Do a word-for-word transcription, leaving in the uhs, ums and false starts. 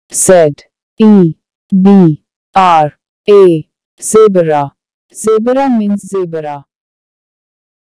Z E B R A. Zebra. Zebra means zebra.